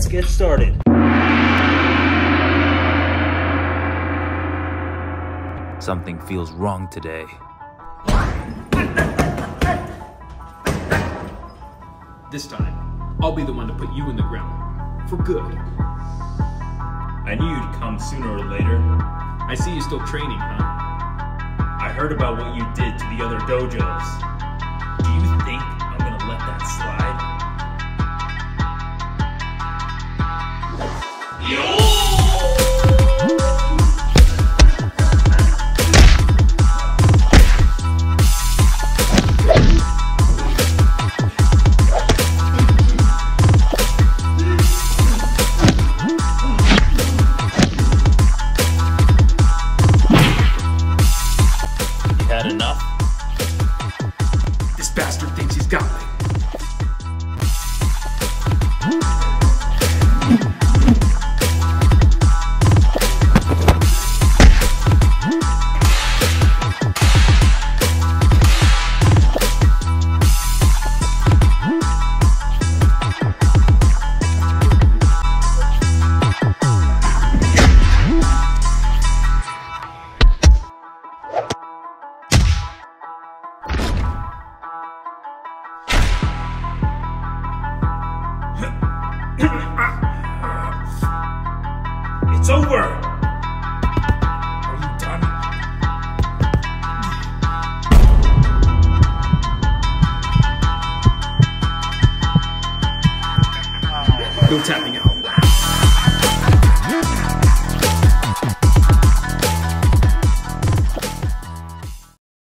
let's get started. Something feels wrong today. This time, I'll be the one to put you in the ground. For good. I knew you'd come sooner or later. I see you still training, huh? I heard about what you did to the other dojos. Do you think I'm gonna let that slide? Had enough? This bastard thinks he's got me. It's over! Are you done? No tapping out.